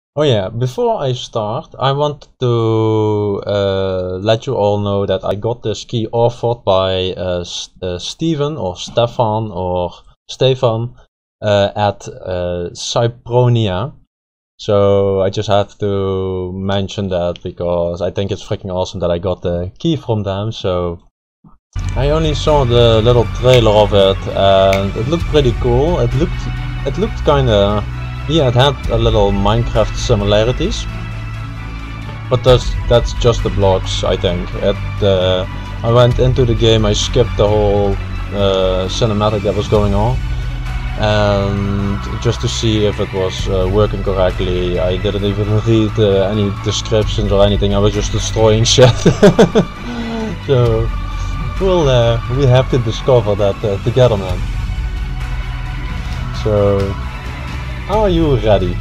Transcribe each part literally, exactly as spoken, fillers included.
Oh yeah, before I start, I want to uh, let you all know that I got this key offered by uh, uh, Steven or Stefan or Stefan uh, at uh, Cypronia. So I just have to mention that because I think it's freaking awesome that I got the key from them. So I only saw the little trailer of it and it looked pretty cool. It looked, it looked kinda... Yeah, it had a little Minecraft similarities, but that's that's just the blocks. I think. It, uh, I went into the game, I skipped the whole uh, cinematic that was going on, and just to see if it was uh, working correctly. I didn't even read uh, any descriptions or anything. I was just destroying shit. So we'll uh, we have to discover that uh, together, man. So. Are you ready?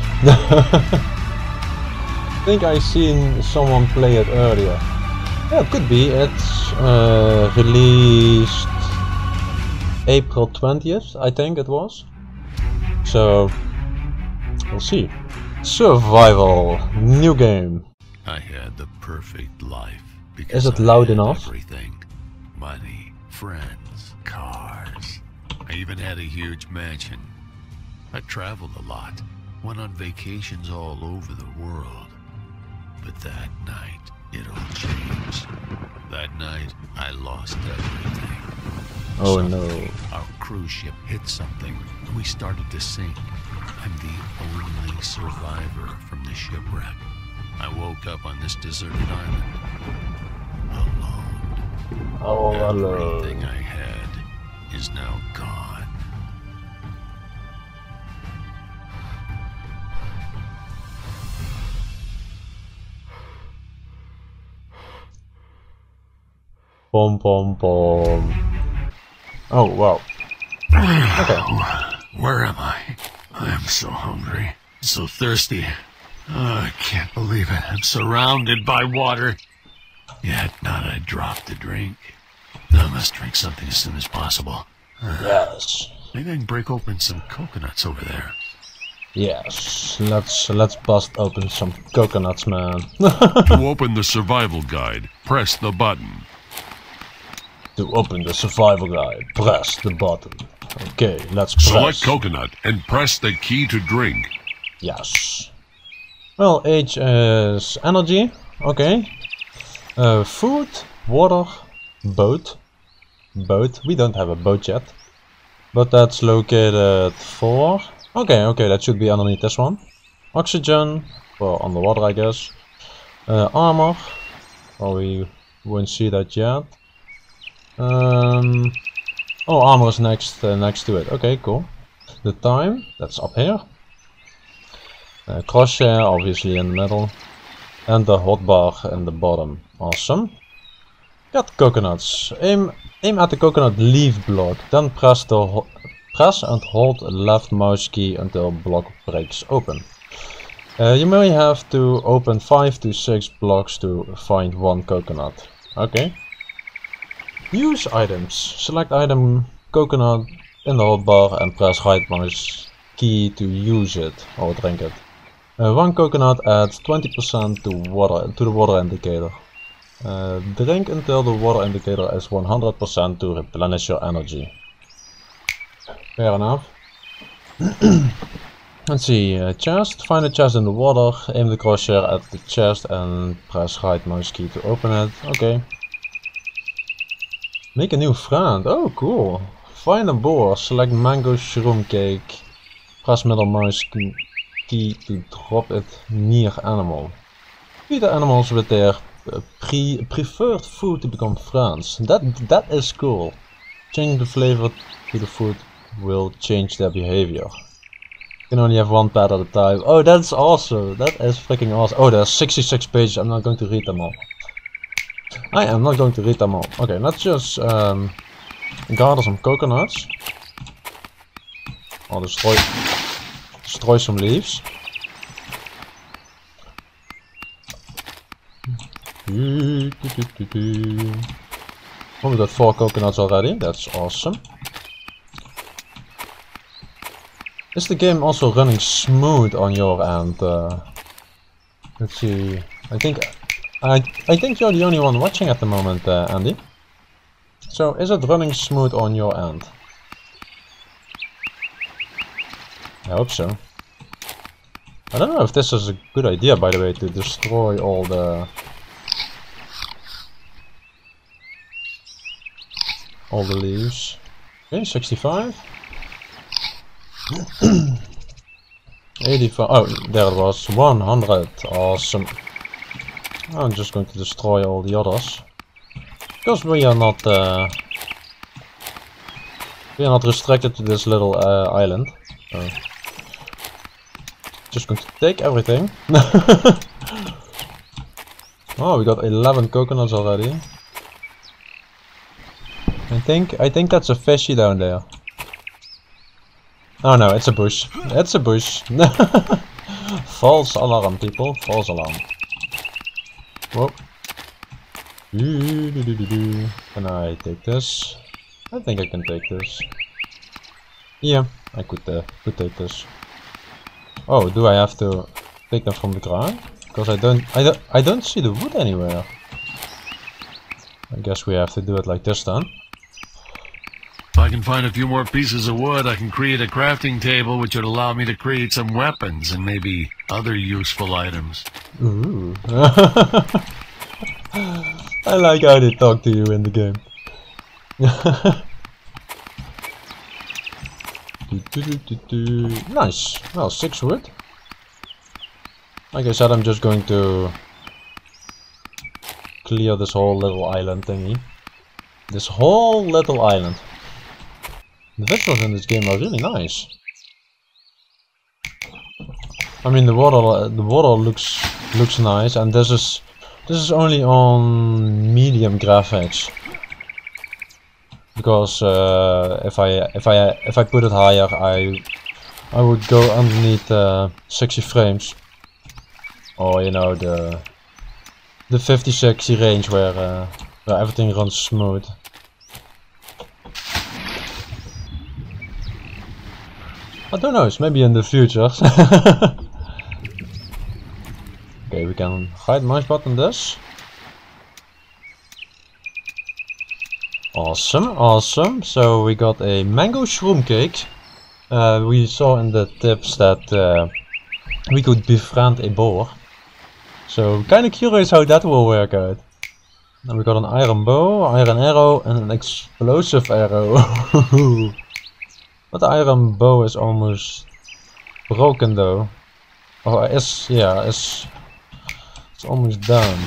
I think I seen someone play it earlier. Yeah, it could be. It's uh, released April twentieth, I think it was. So, we'll see. Survival, new game. I had the perfect life. Is it loud enough? Everything. Money, friends, cars. I even had a huge mansion. I traveled a lot, went on vacations all over the world. But that night, it all changed. That night, I lost everything. Oh Suddenly, no. Our cruise ship hit something, and we started to sink. I'm the only survivor from the shipwreck. I woke up on this deserted island, alone. Oh, Everything hello. I had is now gone. Pom pom pom. Oh wow. Okay. Where am I? I'm so hungry, so thirsty. Oh, I can't believe it. I'm surrounded by water, yet not a drop to drink. I must drink something as soon as possible. Yes. Maybe I can break open some coconuts over there. Yes. Let's let's bust open some coconuts, man. To open the survival guide, press the button. To open the survival guide, press the button. Okay, let's press. Select coconut and press the key to drink. Yes. Well, H is energy. Okay. Uh, food, water, boat. Boat. We don't have a boat yet. But that's located for... Okay, okay, that should be underneath this one. Oxygen, well, underwater I guess. Uh, armor. Well, we won't see that yet. Um, oh, armor is next uh, next to it. Okay, cool. The time, that's up here. Uh, crosshair, obviously in the middle. And the hotbar in the bottom. Awesome. Got coconuts. Aim aim at the coconut leaf block. Then press the ho press and hold left mouse key until block breaks open. Uh, you may have to open five to six blocks to find one coconut. Okay. Use items. Select item coconut in the hotbar and press right mouse key to use it or drink it. Uh, one coconut adds twenty percent to water to the water indicator. Uh, drink until the water indicator is one hundred percent to replenish your energy. Fair enough. Let's see, uh, chest. Find a chest in the water, aim the crosshair at the chest and press right mouse key to open it. Okay. Make a new friend. Oh, cool. Find a boar. Select mango shroom cake. Press middle mouse key to drop it near animal. Feed the animals with their uh, pre preferred food to become friends. That that is cool. Change the flavor to the food will change their behavior. You can only have one pet at a time. Oh, that's awesome. That is freaking awesome. Oh, there's sixty-six pages. I'm not going to read them all. I am not going to read them all. Okay, let's just um, gather some coconuts. I'll destroy, destroy some leaves. Oh, we got four coconuts already. That's awesome. Is the game also running smooth on your end? Uh, Let's see. I think I I think you're the only one watching at the moment, uh, Andy. So is it running smooth on your end? I hope so. I don't know if this is a good idea, by the way, to destroy all the all the leaves. Okay, sixty-five. eighty-five. Oh, there it was. one hundred. Awesome. I'm just going to destroy all the others. Because we are not uh, we are not restricted to this little uh, island. So just going to take everything. Oh, we got eleven coconuts already. I think I think that's a fishy down there. Oh no, it's a bush. It's a bush. False alarm, people. False alarm. Whoa. Can I take this? I think I can take this. Yeah, I could uh, could take this. Oh, do I have to take them from the ground? Because I don't I don't I don't see the wood anywhere. I guess we have to do it like this then. If I can find a few more pieces of wood, I can create a crafting table which would allow me to create some weapons and maybe other useful items. Ooh. I like how they talk to you in the game. Nice. Well, six wood. Like I said, I'm just going to clear this whole little island thingy. This whole little island. The visuals in this game are really nice. I mean, the water, the water looks looks nice, and this is this is only on medium graphics. Because uh, if I if I if I put it higher, I I would go underneath uh, sixty frames, or you know the the fifty sixty range where uh, where everything runs smooth. I don't know, it's maybe in the future. Okay, we can right mouse button this. Awesome, awesome. So we got a mango shroom cake. Uh, we saw in the tips that uh, we could befriend a boar. So kind of curious how that will work out. And we got an iron bow, iron arrow, and an explosive arrow. But the iron bow is almost broken though. Oh, it's yeah, it's it's almost done.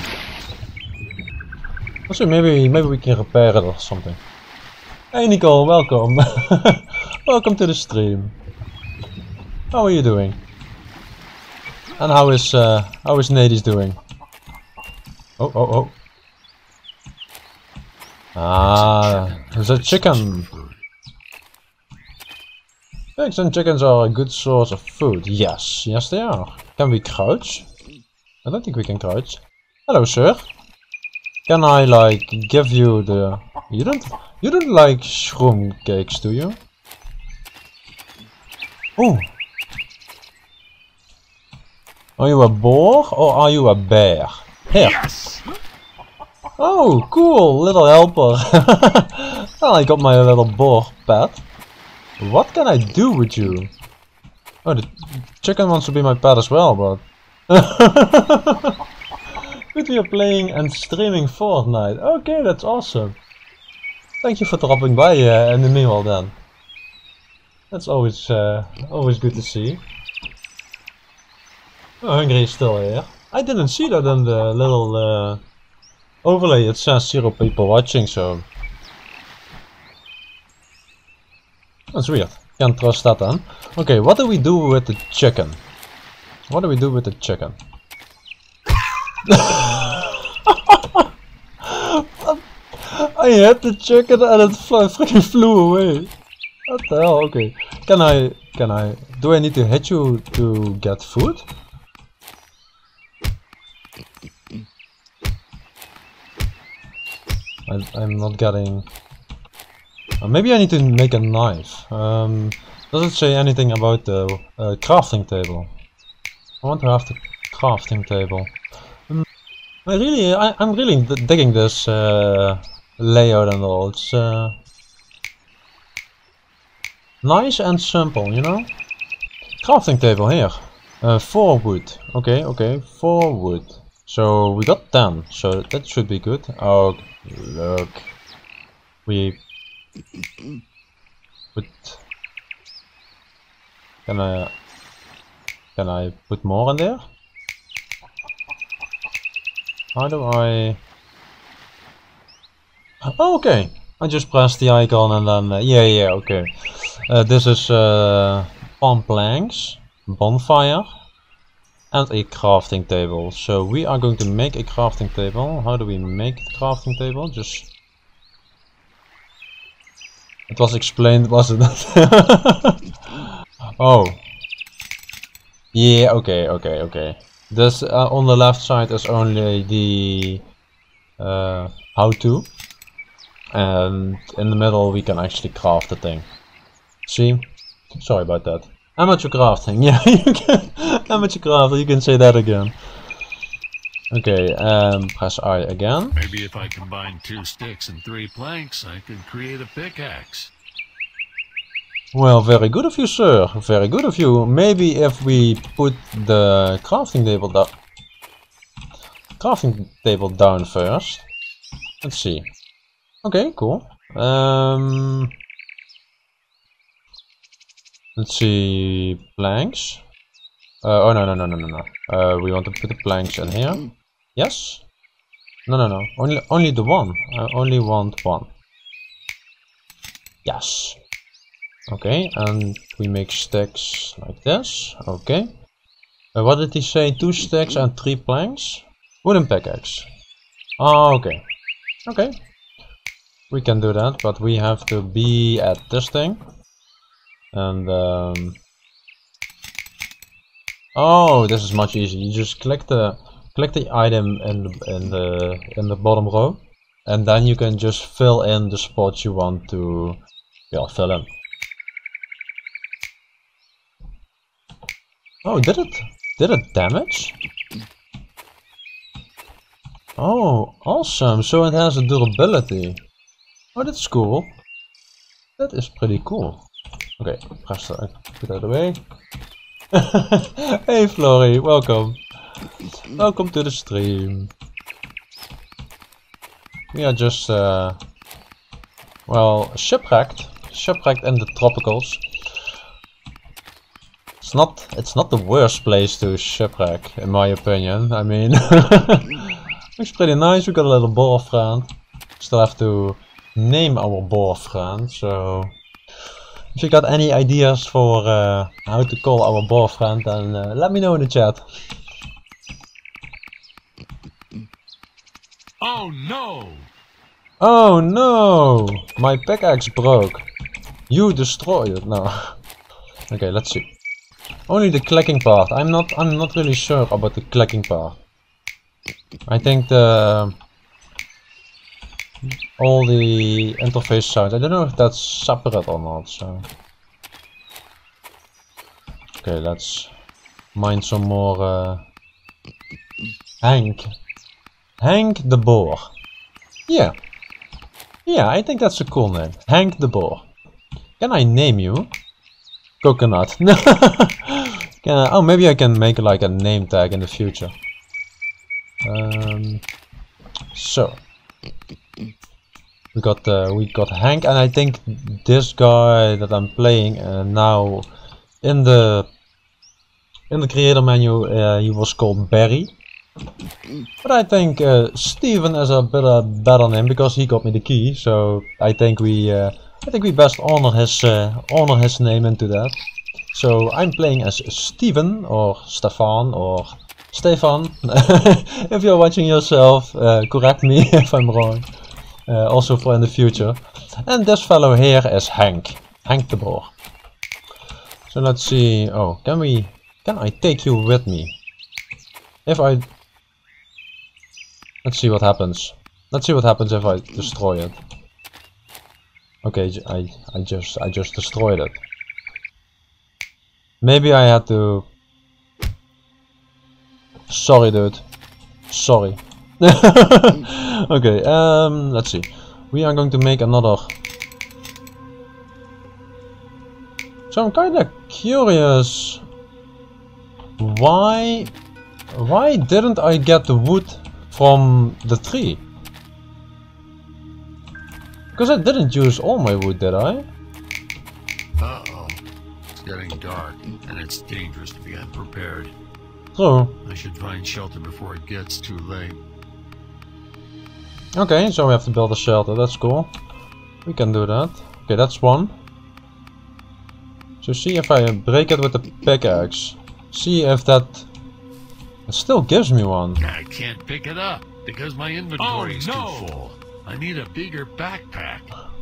Also, maybe maybe we can repair it or something. Hey Nicole, welcome. Welcome to the stream. How are you doing? And how is uh, how is Nadis doing? Oh oh oh. Ah, there's a chicken. Pigs and chickens are a good source of food. Yes, yes they are. Can we crouch? I don't think we can crouch. Hello, sir. Can I like give you the? You don't. You don't like shroom cakes, do you? Oh. Are you a boar or are you a bear? Here. Yes. Oh, cool, little helper. Well, I got my little boar pet. What can I do with you? Oh, the chicken wants to be my pet as well, but... But we are playing and streaming Fortnite. Okay, that's awesome. Thank you for dropping by uh, in the meanwhile then. That's always, uh, always good to see. Oh, Hungry is still here. I didn't see that in the little uh, overlay. It says zero people watching, so... That's weird. Can't trust that then. Okay, what do we do with the chicken? What do we do with the chicken? I hit the chicken and it fl freaking flew away. What the hell? Okay. Can I... Can I... Do I need to hit you to get food? I, I'm not getting... Uh, maybe I need to make a knife. Um, does it say anything about the uh, crafting table? I want to have the crafting table. Um, I really, I, I'm really d digging this uh, layout and all. It's uh, nice and simple, you know? Crafting table here. Uh, four wood. Okay, okay, four wood. So we got ten, so that should be good. Oh, look. We put... Can I... Can I put more in there? How do I... Oh, okay. I just pressed the icon and then... Uh, yeah, yeah, okay. Uh, this is uh, palm planks, bonfire, and a crafting table. So we are going to make a crafting table. How do we make the crafting table? Just... It was explained, wasn't it? Oh. Yeah, okay, okay, okay. This uh, on the left side is only the uh, how to, and in the middle we can actually craft the thing. See? Sorry about that. Amateur crafting, yeah, you can. Amateur crafting, you can say that again. Okay, um, press I again. Maybe if I combine two sticks and three planks, I could create a pickaxe. Well, very good of you, sir. Very good of you. Maybe if we put the crafting table down, crafting table down first. Let's see. Okay, cool. Um, let's see, planks. Uh, oh no no no no no no. Uh, we want to put the planks in here. Yes. No no no. Only only the one. I only want one. Yes. Okay, and we make sticks like this. Okay. Uh, what did he say? Two sticks and three planks? Wooden pickaxe. Oh, okay. Okay. We can do that, but we have to be at this thing. And um oh, this is much easier. You just click the click the item in the in the in the bottom row, and then you can just fill in the spots you want to yeah, fill in. Oh, did it did it damage? Oh, awesome. So it has a durability. Oh, that's cool. That is pretty cool. Okay, press that, put that away. Hey Flory, welcome. Welcome to the stream. We are just, uh, well, shipwrecked. Shipwrecked in the tropicals. It's not, it's not the worst place to shipwreck, in my opinion. I mean, it's pretty nice. We got a little boar friend. Still have to name our boar friend, so... If you got any ideas for uh, how to call our boar friend, then uh, let me know in the chat. Oh no! Oh no! My pickaxe broke. You destroyed it. No. Okay, let's see. Only the clicking part. I'm not. I'm not really sure about the clicking part. I think the all the interface sounds. I don't know if that's separate or not. So. Okay, let's mine some more. Uh, Hank. Hank the Boar. Yeah. Yeah, I think that's a cool name. Hank the Boar. Can I name you? Coconut. Can I, oh, maybe I can make like a name tag in the future. Um, so we got uh, we got Hank, and I think this guy that I'm playing uh, now in the in the creator menu uh, he was called Barry. But I think uh, Steven is a bit a better name because he got me the key. So I think we uh, I think we best honor his uh, honor his name into that. So I'm playing as Steven or Stefan or Stefan. If you're watching yourself, uh, correct me if I'm wrong. Uh, also for in the future. And this fellow here is Hank. Hank the Boar. So let's see. Oh, can we? Can I take you with me? If I... Let's see what happens. Let's see what happens if I destroy it. Okay, I I just I just destroyed it. Maybe I had to Sorry, dude. Sorry. Okay, um, let's see. We are going to make another. So I'm kinda curious. Why... Why didn't I get the wood from the tree? Because I didn't use all my wood, did I? Uh-oh. It's getting dark, and it's dangerous to be unprepared. True. I should find shelter before it gets too late. Okay, so we have to build a shelter, that's cool. We can do that. Okay, that's one. So see if I break it with the pickaxe. See if that... It still gives me one. I can't pick it up because my inventory is Oh, no. too full. I need a bigger backpack.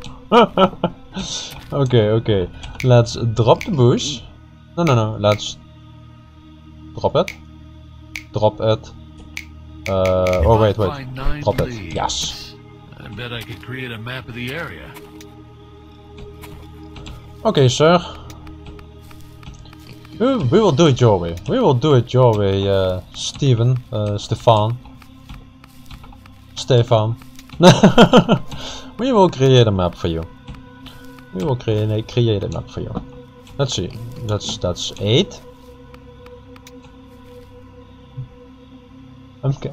Okay, okay. Let's drop the bush. No, no, no. Let's drop it. Drop it. Uh, oh, wait, wait. Find nine Drop it. leaves. Yes. I bet I could create a map of the area. Okay, sir. We, we will do it your way. We will do it your way, uh, Steven. Uh, Stefan. Stefan. We will create a map for you. We will create a, create a map for you. Let's see. That's that's eight. Okay.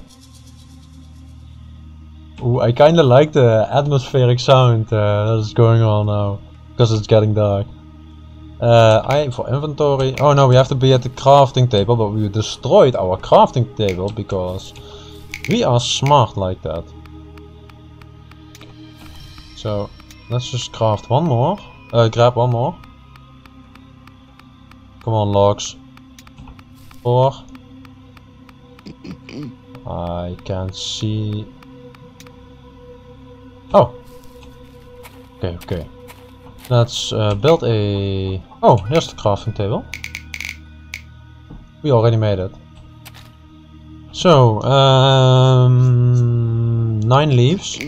Ooh, I kinda like the atmospheric sound uh, that is going on now, because it's getting dark. Uh, I for inventory. Oh no, we have to be at the crafting table, but we destroyed our crafting table because we are smart like that. So let's just craft one more. Uh, grab one more. Come on, logs. Four. I can't see. Oh. Okay, okay. Let's uh, build a... Oh, here's the crafting table. We already made it. So, um, nine leaves.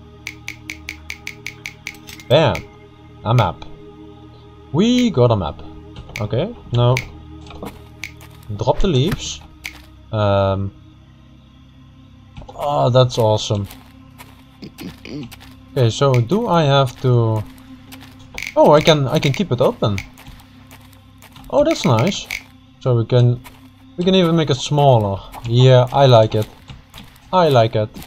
Bam! A map. We got a map. Okay, no. Drop the leaves. Um. Oh, that's awesome. Okay, so do I have to... Oh, I can I can keep it open. Oh, that's nice. So we can we can even make it smaller. Yeah, I like it. I like it.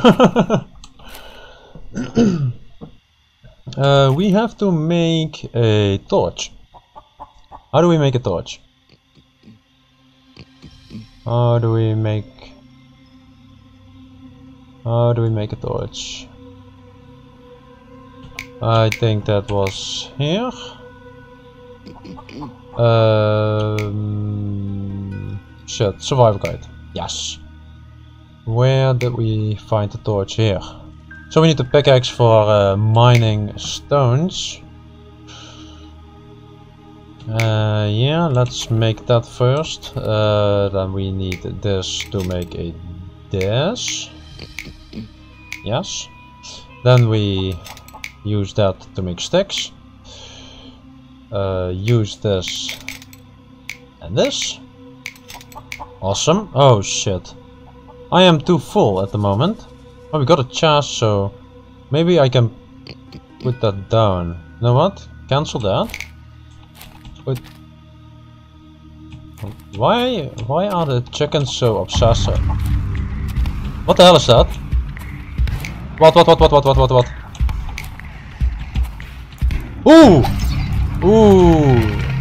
uh, we have to make a torch. How do we make a torch? How do we make... How do we make a torch? I think that was here. Um, shit, survival guide. Yes. Where did we find the torch? Here. So we need a pickaxe for uh, mining stones. Uh, yeah, let's make that first. Uh, then we need this to make a dash. Yes. Then we use that to make sticks. Uh, use this and this. Awesome. Oh shit. I am too full at the moment. Oh, we got a chest, so maybe I can put that down. You know what? Cancel that. Wait. Why, why are the chickens so obsessive? What the hell is that? What, what, what, what, what, what, what, what? Ooh! Ooh!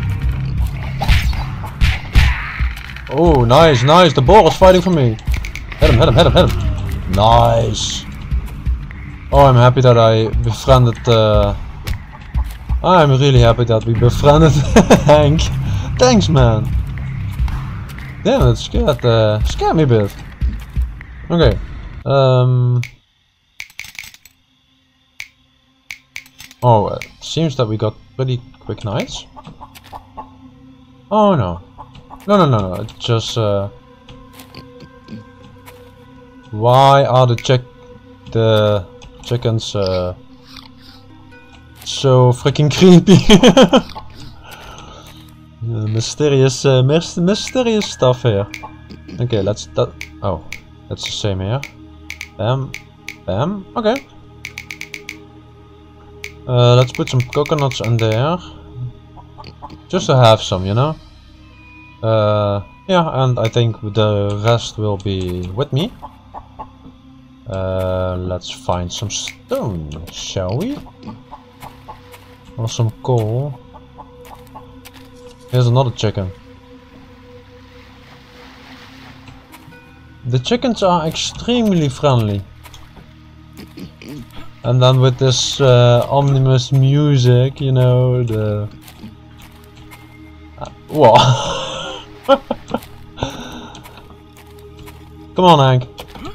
Oh, nice, nice. The boar is fighting for me. Hit him, hit him, hit him, hit him. Nice. Oh, I'm happy that I befriended... Uh... I'm really happy that we befriended Hank. Thanks, man. Damn, it scared, uh, scared me a bit. Okay. Um... Oh, it seems that we got pretty quick nights. Oh no. No, no, no, no. It's just... Uh... Why are the chick... the chickens uh... so freaking creepy? uh, mysterious, uh, myst mysterious stuff here. Okay, let's that. Oh, that's the same here. Bam, bam. Okay. Uh, let's put some coconuts in there, just to have some, you know. Uh, yeah, and I think the rest will be with me. Uh, let's find some stone, shall we? Or some coal. Here's another chicken. The chickens are extremely friendly. And then with this uh, ominous music, you know, the... Uh, whoa. Come on, Hank.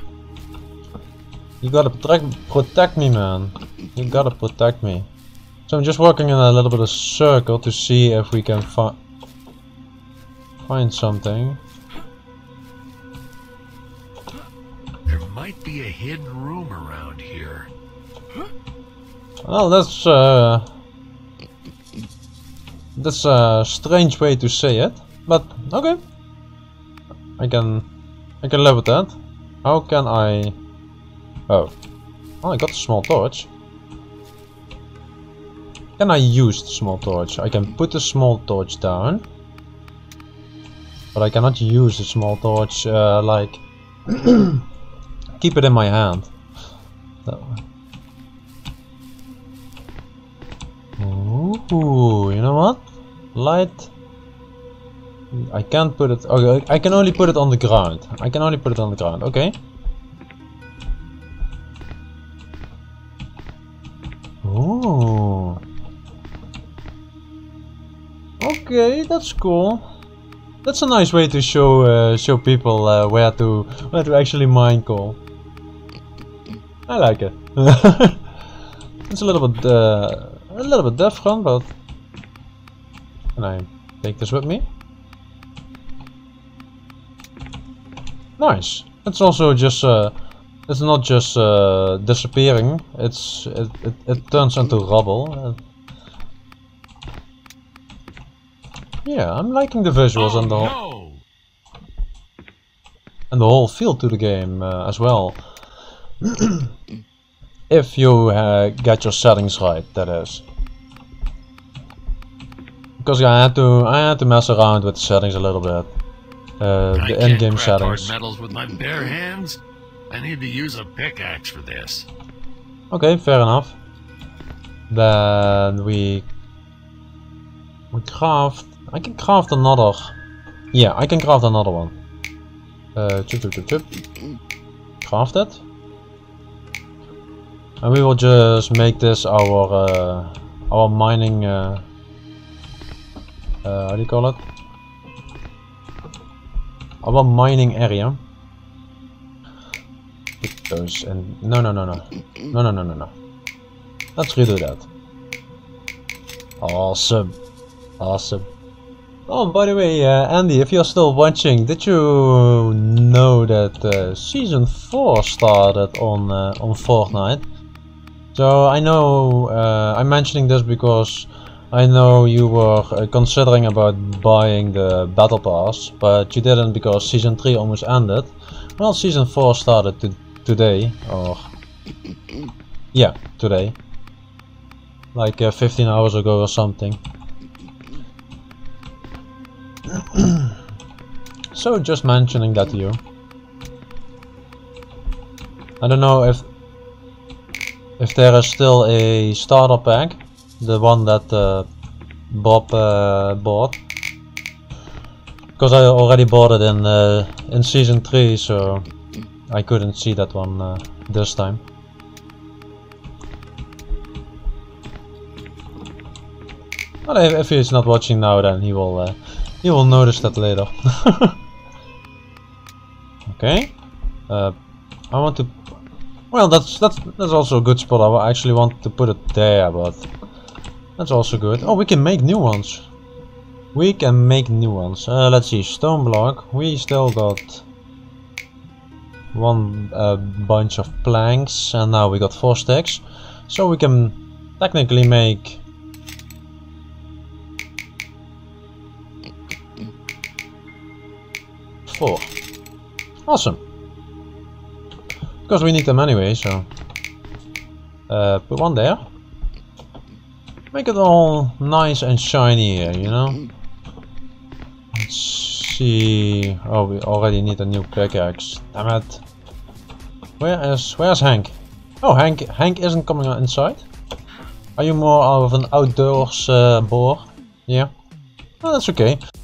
You gotta protect, protect me, man. You gotta protect me. So I'm just walking in a little bit of circle to see if we can fi find something. There might be a hidden room around here. Well, that's uh, that's a strange way to say it, but okay. I can I can live with that. How can I? Oh, oh, I got a small torch. Can I use the small torch? I can put the small torch down, but I cannot use the small torch uh, like keep it in my hand. So. Ooh, you know what? Light. I can't put it. Okay, I can only put it on the ground. I can only put it on the ground. Okay. Ooh. Okay, that's cool. That's a nice way to show uh, show people uh, where to where to actually mine coal. I like it. It's a little bit uh, a little bit different, but can I take this with me? Nice. It's also just uh, it's not just uh, disappearing. It's it, it it turns into rubble. Uh, yeah, I'm liking the visuals oh, and the no. and the whole feel to the game uh, as well. If you uh, get your settings right, that is. Because I had to I had to mess around with the settings a little bit. Uh, I the can't in-game crack hard settings. metals with my bare hands. I need to use a pickaxe for this. Okay, fair enough. Then we we craft. I can craft another. Yeah, I can craft another one. Uh, chip, chip, chip, chip. Craft it. And we will just make this our uh, our mining. Uh, uh, how do you call it? Our mining area. Put those and no no no no no no no no no. Let's redo that. Awesome, awesome. Oh, by the way, uh, Andy, if you're still watching, did you know that uh, season four started on uh, on Fortnite? So I know uh, I'm mentioning this because I know you were uh, considering about buying the battle pass, but you didn't because season three almost ended. Well, season four started to today, or yeah, today, like uh, fifteen hours ago or something. So just mentioning that to you. I don't know if if there is still a starter pack, the one that uh, Bob uh, bought, because I already bought it in uh, in season three, so I couldn't see that one uh, this time. But if, if he's not watching now, then he will uh, he will notice that later. Okay. Uh, I want to. Well, that's that's that's also a good spot. I actually want to put it there, but that's also good. Oh, we can make new ones. We can make new ones. Uh, let's see, stone block. We still got one uh, bunch of planks, and now we got four stacks. So we can technically make four. Awesome. Because we need them anyway, so... Uh, put one there. Make it all nice and shiny here, you know? Let's see... Oh, we already need a new pickaxe. Damn it. Where is... Where's Hank? Oh, Hank Hank isn't coming inside? Are you more of an outdoors uh, boar? Yeah? Well, that's okay.